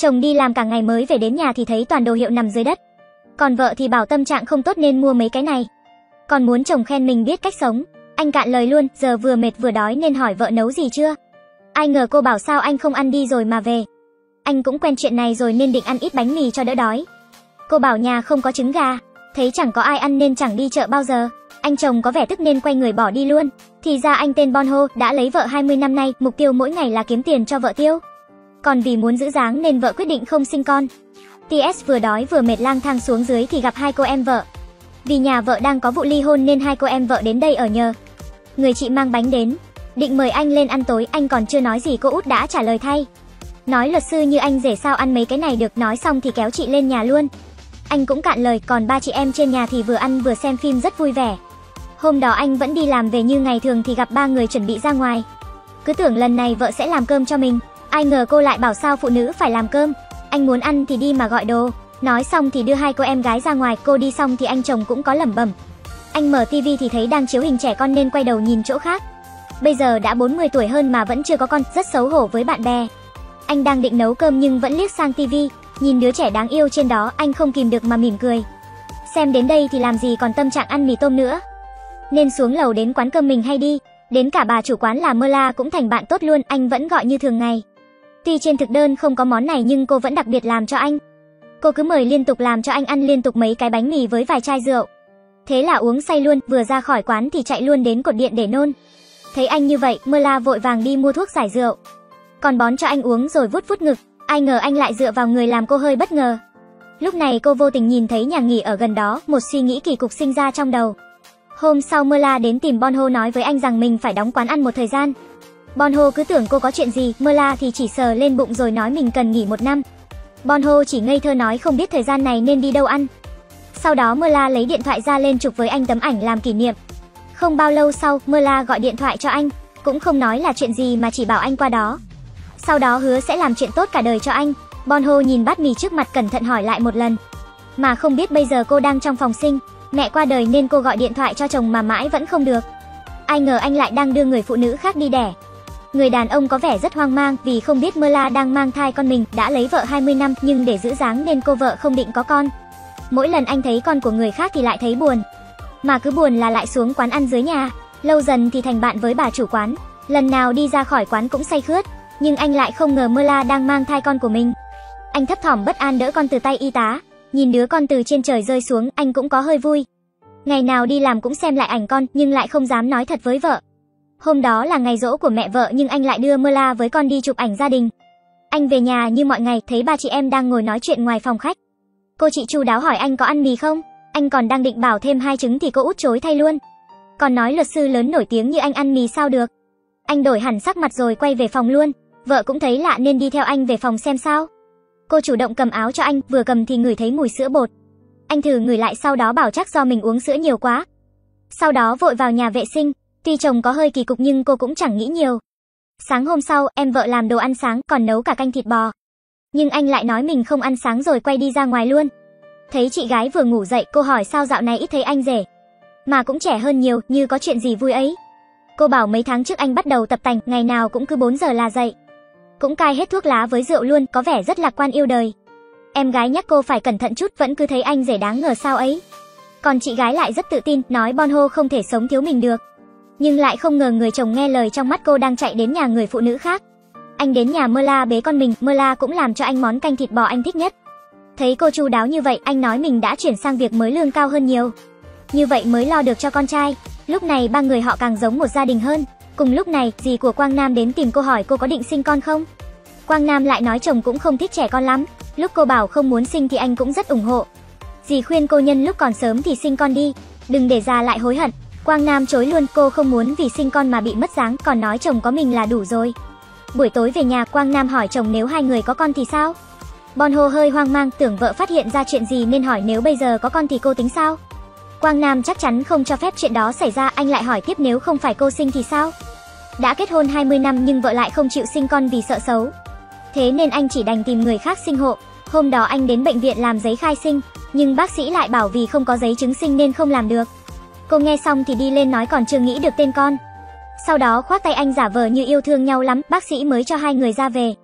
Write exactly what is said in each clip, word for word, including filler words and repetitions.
Chồng đi làm cả ngày mới về đến nhà thì thấy toàn đồ hiệu nằm dưới đất. Còn vợ thì bảo tâm trạng không tốt nên mua mấy cái này. Còn muốn chồng khen mình biết cách sống. Anh cạn lời luôn, giờ vừa mệt vừa đói nên hỏi vợ nấu gì chưa. Ai ngờ cô bảo sao anh không ăn đi rồi mà về. Anh cũng quen chuyện này rồi nên định ăn ít bánh mì cho đỡ đói. Cô bảo nhà không có trứng gà, thấy chẳng có ai ăn nên chẳng đi chợ bao giờ. Anh chồng có vẻ tức nên quay người bỏ đi luôn. Thì ra anh tên Bonho đã lấy vợ hai mươi năm nay, mục tiêu mỗi ngày là kiếm tiền cho vợ tiêu. Còn vì muốn giữ dáng nên vợ quyết định không sinh con. tê ét vừa đói vừa mệt lang thang xuống dưới thì gặp hai cô em vợ. Vì nhà vợ đang có vụ ly hôn nên hai cô em vợ đến đây ở nhờ. Người chị mang bánh đến, định mời anh lên ăn tối, anh còn chưa nói gì cô út đã trả lời thay. Nói luật sư như anh rể sao ăn mấy cái này được, nói xong thì kéo chị lên nhà luôn. Anh cũng cạn lời, còn ba chị em trên nhà thì vừa ăn vừa xem phim rất vui vẻ. Hôm đó anh vẫn đi làm về như ngày thường thì gặp ba người chuẩn bị ra ngoài. Cứ tưởng lần này vợ sẽ làm cơm cho mình, ai ngờ cô lại bảo sao phụ nữ phải làm cơm. Anh muốn ăn thì đi mà gọi đồ. Nói xong thì đưa hai cô em gái ra ngoài, cô đi xong thì anh chồng cũng có lẩm bẩm. Anh mở tivi thì thấy đang chiếu hình trẻ con nên quay đầu nhìn chỗ khác. Bây giờ đã bốn mươi tuổi hơn mà vẫn chưa có con, rất xấu hổ với bạn bè. Anh đang định nấu cơm nhưng vẫn liếc sang tivi, nhìn đứa trẻ đáng yêu trên đó, anh không kìm được mà mỉm cười. Xem đến đây thì làm gì còn tâm trạng ăn mì tôm nữa. Nên xuống lầu đến quán cơm mình hay đi. Đến cả bà chủ quán là Merla cũng thành bạn tốt luôn, anh vẫn gọi như thường ngày. Tuy trên thực đơn không có món này nhưng cô vẫn đặc biệt làm cho anh. Cô cứ mời liên tục, làm cho anh ăn liên tục mấy cái bánh mì với vài chai rượu. Thế là uống say luôn, vừa ra khỏi quán thì chạy luôn đến cột điện để nôn. Thấy anh như vậy, Merla vội vàng đi mua thuốc giải rượu. Còn bón cho anh uống rồi vút vút ngực, ai ngờ anh lại dựa vào người làm cô hơi bất ngờ. Lúc này cô vô tình nhìn thấy nhà nghỉ ở gần đó, một suy nghĩ kỳ cục sinh ra trong đầu. Hôm sau Merla đến tìm Bonho nói với anh rằng mình phải đóng quán ăn một thời gian. Bonho cứ tưởng cô có chuyện gì, Merla thì chỉ sờ lên bụng rồi nói mình cần nghỉ một năm. Bonho chỉ ngây thơ nói không biết thời gian này nên đi đâu ăn. Sau đó Merla lấy điện thoại ra lên chụp với anh tấm ảnh làm kỷ niệm. Không bao lâu sau, Merla gọi điện thoại cho anh, cũng không nói là chuyện gì mà chỉ bảo anh qua đó. Sau đó hứa sẽ làm chuyện tốt cả đời cho anh. Bonho nhìn bát mì trước mặt cẩn thận hỏi lại một lần. Mà không biết bây giờ cô đang trong phòng sinh, mẹ qua đời nên cô gọi điện thoại cho chồng mà mãi vẫn không được. Ai ngờ anh lại đang đưa người phụ nữ khác đi đẻ. Người đàn ông có vẻ rất hoang mang vì không biết Merla đang mang thai con mình, đã lấy vợ hai mươi năm nhưng để giữ dáng nên cô vợ không định có con. Mỗi lần anh thấy con của người khác thì lại thấy buồn. Mà cứ buồn là lại xuống quán ăn dưới nhà. Lâu dần thì thành bạn với bà chủ quán. Lần nào đi ra khỏi quán cũng say khướt. Nhưng anh lại không ngờ Merla đang mang thai con của mình. Anh thấp thỏm bất an đỡ con từ tay y tá. Nhìn đứa con từ trên trời rơi xuống, anh cũng có hơi vui. Ngày nào đi làm cũng xem lại ảnh con nhưng lại không dám nói thật với vợ. Hôm đó là ngày giỗ của mẹ vợ nhưng anh lại đưa Merla với con đi chụp ảnh gia đình. Anh về nhà như mọi ngày thấy ba chị em đang ngồi nói chuyện ngoài phòng khách. Cô chị chu đáo hỏi anh có ăn mì không? Anh còn đang định bảo thêm hai trứng thì cô út chối thay luôn. Còn nói luật sư lớn nổi tiếng như anh ăn mì sao được. Anh đổi hẳn sắc mặt rồi quay về phòng luôn. Vợ cũng thấy lạ nên đi theo anh về phòng xem sao. Cô chủ động cầm áo cho anh, vừa cầm thì ngửi thấy mùi sữa bột. Anh thử ngửi lại sau đó bảo chắc do mình uống sữa nhiều quá. Sau đó vội vào nhà vệ sinh. Tuy chồng có hơi kỳ cục nhưng cô cũng chẳng nghĩ nhiều. Sáng hôm sau, em vợ làm đồ ăn sáng còn nấu cả canh thịt bò. Nhưng anh lại nói mình không ăn sáng rồi quay đi ra ngoài luôn. Thấy chị gái vừa ngủ dậy, cô hỏi sao dạo này ít thấy anh rể. Mà cũng trẻ hơn nhiều, như có chuyện gì vui ấy. Cô bảo mấy tháng trước anh bắt đầu tập tành, ngày nào cũng cứ bốn giờ là dậy. Cũng cai hết thuốc lá với rượu luôn, có vẻ rất lạc quan yêu đời. Em gái nhắc cô phải cẩn thận chút, vẫn cứ thấy anh rể đáng ngờ sao ấy. Còn chị gái lại rất tự tin, nói Bonho không thể sống thiếu mình được. Nhưng lại không ngờ người chồng nghe lời trong mắt cô đang chạy đến nhà người phụ nữ khác. Anh đến nhà Merla bế con mình, Merla cũng làm cho anh món canh thịt bò anh thích nhất. Thấy cô chu đáo như vậy, anh nói mình đã chuyển sang việc mới lương cao hơn nhiều. Như vậy mới lo được cho con trai. Lúc này ba người họ càng giống một gia đình hơn. Cùng lúc này, dì của Quang Nam đến tìm cô hỏi cô có định sinh con không. Quang Nam lại nói chồng cũng không thích trẻ con lắm. Lúc cô bảo không muốn sinh thì anh cũng rất ủng hộ. Dì khuyên cô nhân lúc còn sớm thì sinh con đi, đừng để già lại hối hận. Quang Nam chối luôn, cô không muốn vì sinh con mà bị mất dáng, còn nói chồng có mình là đủ rồi. Buổi tối về nhà, Quang Nam hỏi chồng nếu hai người có con thì sao. Bonho hơi hoang mang, tưởng vợ phát hiện ra chuyện gì nên hỏi nếu bây giờ có con thì cô tính sao. Quang Nam chắc chắn không cho phép chuyện đó xảy ra, anh lại hỏi tiếp nếu không phải cô sinh thì sao. Đã kết hôn hai mươi năm nhưng vợ lại không chịu sinh con vì sợ xấu. Thế nên anh chỉ đành tìm người khác sinh hộ. Hôm đó anh đến bệnh viện làm giấy khai sinh, nhưng bác sĩ lại bảo vì không có giấy chứng sinh nên không làm được. Cô nghe xong thì đi lên nói còn chưa nghĩ được tên con. Sau đó khoác tay anh giả vờ như yêu thương nhau lắm, bác sĩ mới cho hai người ra về.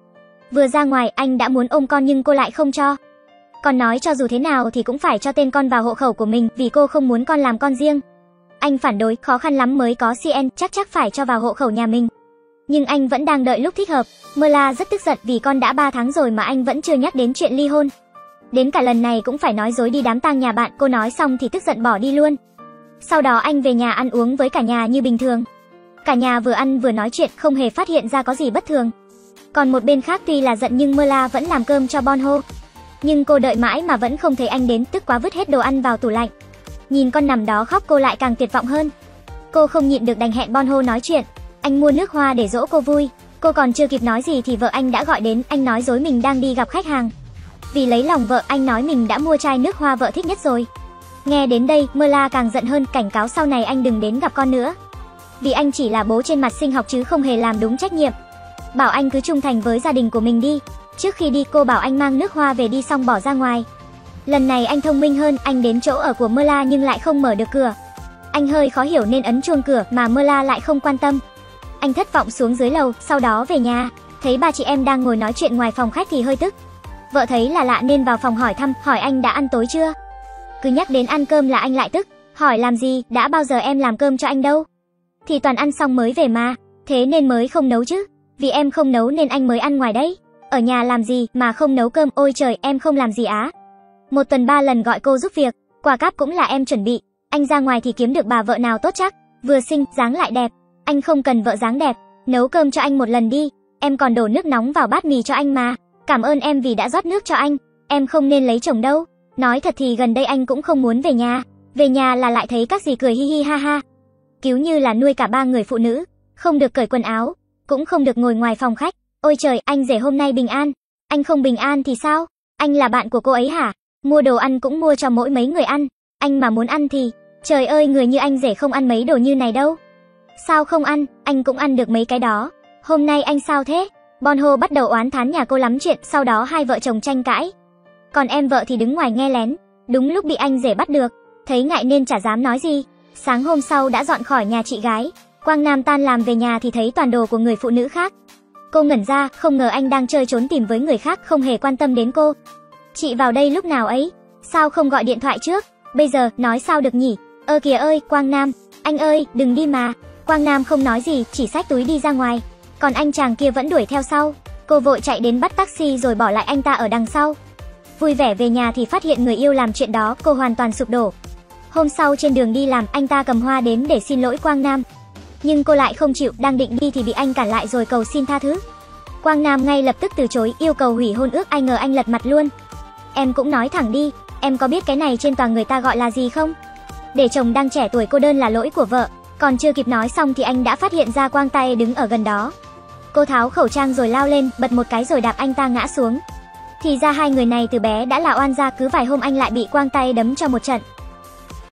Vừa ra ngoài anh đã muốn ôm con nhưng cô lại không cho. Còn nói cho dù thế nào thì cũng phải cho tên con vào hộ khẩu của mình vì cô không muốn con làm con riêng. Anh phản đối, khó khăn lắm mới có xê en, chắc chắc phải cho vào hộ khẩu nhà mình. Nhưng anh vẫn đang đợi lúc thích hợp. Mela rất tức giận vì con đã ba tháng rồi mà anh vẫn chưa nhắc đến chuyện ly hôn. Đến cả lần này cũng phải nói dối đi đám tang nhà bạn, cô nói xong thì tức giận bỏ đi luôn. Sau đó anh về nhà ăn uống với cả nhà như bình thường. Cả nhà vừa ăn vừa nói chuyện, không hề phát hiện ra có gì bất thường. Còn một bên khác tuy là giận nhưng Mela vẫn làm cơm cho Bonho. Nhưng cô đợi mãi mà vẫn không thấy anh đến, tức quá vứt hết đồ ăn vào tủ lạnh. Nhìn con nằm đó khóc cô lại càng tuyệt vọng hơn. Cô không nhịn được đành hẹn Bonho nói chuyện. Anh mua nước hoa để dỗ cô vui. Cô còn chưa kịp nói gì thì vợ anh đã gọi đến, anh nói dối mình đang đi gặp khách hàng. Vì lấy lòng vợ, anh nói mình đã mua chai nước hoa vợ thích nhất rồi. Nghe đến đây, Mela càng giận hơn, cảnh cáo sau này anh đừng đến gặp con nữa. Vì anh chỉ là bố trên mặt sinh học chứ không hề làm đúng trách nhiệm. Bảo anh cứ trung thành với gia đình của mình đi. Trước khi đi cô bảo anh mang nước hoa về đi xong bỏ ra ngoài. Lần này anh thông minh hơn, anh đến chỗ ở của Mela nhưng lại không mở được cửa. Anh hơi khó hiểu nên ấn chuông cửa mà Mela lại không quan tâm. Anh thất vọng xuống dưới lầu, sau đó về nhà, thấy ba chị em đang ngồi nói chuyện ngoài phòng khách thì hơi tức. Vợ thấy là lạ nên vào phòng hỏi thăm, hỏi anh đã ăn tối chưa. Cứ nhắc đến ăn cơm là anh lại tức, hỏi làm gì, đã bao giờ em làm cơm cho anh đâu. Thì toàn ăn xong mới về mà, thế nên mới không nấu chứ. Vì em không nấu nên anh mới ăn ngoài đấy. Ở nhà làm gì mà không nấu cơm, ôi trời em không làm gì á. Một tuần ba lần gọi cô giúp việc, quà cáp cũng là em chuẩn bị. Anh ra ngoài thì kiếm được bà vợ nào tốt chắc, vừa xinh, dáng lại đẹp. Anh không cần vợ dáng đẹp, nấu cơm cho anh một lần đi. Em còn đổ nước nóng vào bát mì cho anh mà. Cảm ơn em vì đã rót nước cho anh. Em không nên lấy chồng đâu. Nói thật thì gần đây anh cũng không muốn về nhà. Về nhà là lại thấy các dì cười hi hi ha ha. Cứu như là nuôi cả ba người phụ nữ. Không được cởi quần áo, cũng không được ngồi ngoài phòng khách. Ôi trời, anh rể hôm nay bình an. Anh không bình an thì sao? Anh là bạn của cô ấy hả? Mua đồ ăn cũng mua cho mỗi mấy người ăn. Anh mà muốn ăn thì... Trời ơi, người như anh rể không ăn mấy đồ như này đâu. Sao không ăn? Anh cũng ăn được mấy cái đó. Hôm nay anh sao thế? Bonho bắt đầu oán thán nhà cô lắm chuyện, sau đó hai vợ chồng tranh cãi. Còn em vợ thì đứng ngoài nghe lén. Đúng lúc bị anh rể bắt được, thấy ngại nên chả dám nói gì. Sáng hôm sau đã dọn khỏi nhà chị gái. Quang Nam tan làm về nhà thì thấy toàn đồ của người phụ nữ khác. Cô ngẩn ra, không ngờ anh đang chơi trốn tìm với người khác, không hề quan tâm đến cô. Chị vào đây lúc nào ấy? Sao không gọi điện thoại trước? Bây giờ, nói sao được nhỉ? Ơ kìa ơi, Quang Nam, anh ơi, đừng đi mà. Quang Nam không nói gì, chỉ xách túi đi ra ngoài. Còn anh chàng kia vẫn đuổi theo sau. Cô vội chạy đến bắt taxi rồi bỏ lại anh ta ở đằng sau. Vui vẻ về nhà thì phát hiện người yêu làm chuyện đó, cô hoàn toàn sụp đổ. Hôm sau trên đường đi làm, anh ta cầm hoa đến để xin lỗi Quang Nam. Nhưng cô lại không chịu, đang định đi thì bị anh cản lại rồi cầu xin tha thứ. Quang Nam ngay lập tức từ chối, yêu cầu hủy hôn ước, ai ngờ anh lật mặt luôn. Em cũng nói thẳng đi, em có biết cái này trên tòa người ta gọi là gì không? Để chồng đang trẻ tuổi cô đơn là lỗi của vợ. Còn chưa kịp nói xong thì anh đã phát hiện ra Quang Tae đứng ở gần đó. Cô tháo khẩu trang rồi lao lên, bật một cái rồi đạp anh ta ngã xuống. Thì ra hai người này từ bé đã là oan gia, cứ vài hôm anh lại bị Quang Tae đấm cho một trận.